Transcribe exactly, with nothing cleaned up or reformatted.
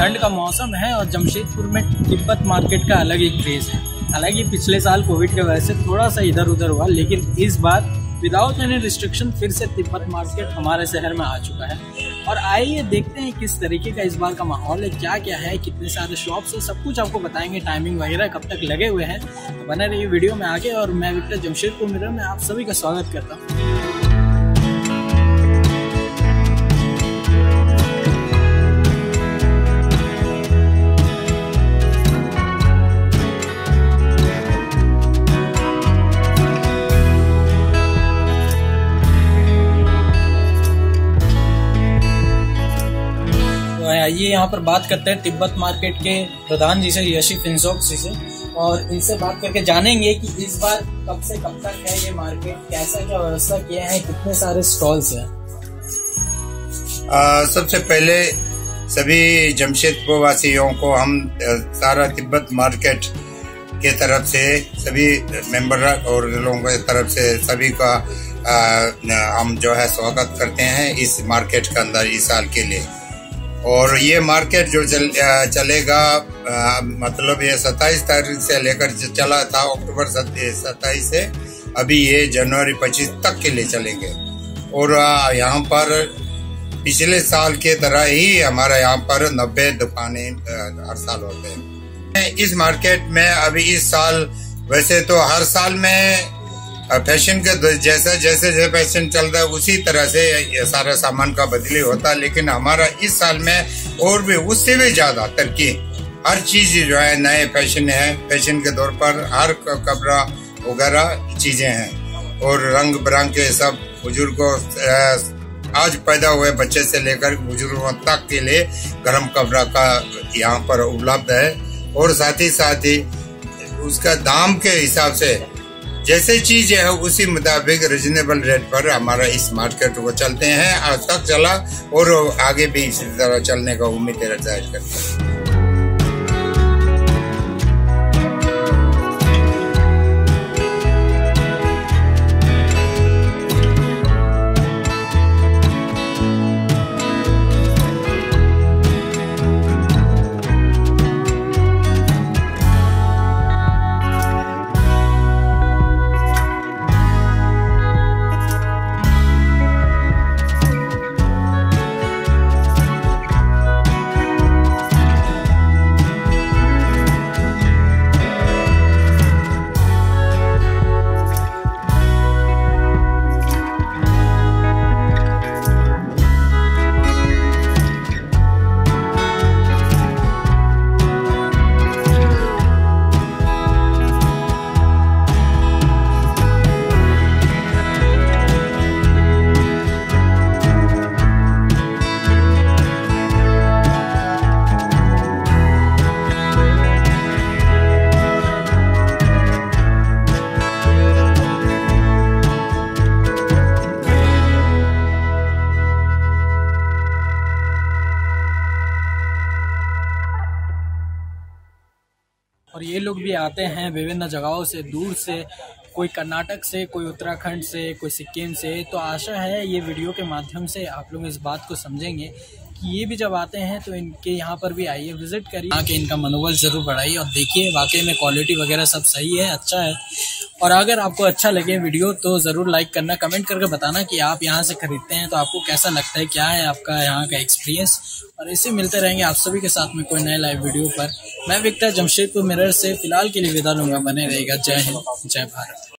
ठंड का मौसम है और जमशेदपुर में तिब्बत मार्केट का अलग ही क्रेज़ है। हालांकि पिछले साल कोविड के वजह से थोड़ा सा इधर उधर हुआ, लेकिन इस बार विदाउट एनी रिस्ट्रिक्शन फिर से तिब्बत मार्केट हमारे शहर में आ चुका है। और आइए देखते हैं किस तरीके का इस बार का माहौल है, क्या क्या है, कितने सारे शॉप्स है, सब कुछ आपको बताएंगे। टाइमिंग वगैरह कब तक लगे हुए हैं, तो बने रहिए वीडियो में आगे। और मैं विक्टर जमशेदपुर मिरर में आप सभी का स्वागत करता हूँ। आइए यहाँ पर बात करते हैं तिब्बत मार्केट के प्रधान जी से, यशी फिनसॉक जी से, और इनसे बात करके जानेंगे कि इस बार कब से कब तक है ये मार्केट, कैसा क्या व्यवस्था किया है, कितने सारे स्टॉल्स हैं। सबसे पहले सभी जमशेदपुर वासियों को हम सारा तिब्बत मार्केट के तरफ से, सभी मेंबर और लोगों की तरफ से सभी का आ, हम जो है स्वागत करते हैं इस मार्केट के अंदर इस साल के लिए। और ये मार्केट जो चल, चलेगा आ, मतलब ये सत्ताईस तारीख से लेकर चला था, अक्टूबर सत्ताईस से अभी ये जनवरी पच्चीस तक के लिए चलेंगे। और यहाँ पर पिछले साल के तरह ही हमारा यहाँ पर नब्बे दुकानें हर साल होते हैं इस मार्केट में। अभी इस साल वैसे तो हर साल में फैशन के जैसा जैसे जैसे फैशन चलता है उसी तरह से ये सारा सामान का बदली होता है, लेकिन हमारा इस साल में और भी उससे भी ज्यादा तरक्की, हर चीज जो है नए फैशन है। फैशन के तौर पर हर कपड़ा वगैरह चीजें हैं और रंग बिरंग के सब बुजुर्गों, आज पैदा हुए बच्चे से लेकर बुजुर्गों तक के लिए गर्म कपड़ा का यहाँ पर उपलब्ध है। और साथ ही साथ ही उसका दाम के हिसाब से जैसे चीज है उसी मुताबिक रिजनेबल रेट पर हमारा इस मार्केट को चलते हैं। आज तक चला और आगे भी इसी तरह चलने का उम्मीद जाहिर करते हैं। और ये लोग भी आते हैं विभिन्न जगहों से, दूर से, कोई कर्नाटक से, कोई उत्तराखंड से, कोई सिक्किम से। तो आशा है ये वीडियो के माध्यम से आप लोग इस बात को समझेंगे कि ये भी जब आते हैं तो इनके यहाँ पर भी आइए, विजिट करिए, आके इनका मनोबल जरूर बढ़ाइए और देखिए वाकई में क्वालिटी वगैरह सब सही है, अच्छा है। और अगर आपको अच्छा लगे वीडियो तो ज़रूर लाइक करना, कमेंट करके बताना कि आप यहाँ से खरीदते हैं तो आपको कैसा लगता है, क्या है आपका यहाँ का एक्सपीरियंस। और इसे मिलते रहेंगे आप सभी के साथ में कोई नए लाइव वीडियो पर। मैं विक्टर जमशेदपुर मिरर से फिलहाल के लिए विदा लूंगा। बने रहेगा। जय हिंद, जय भारत।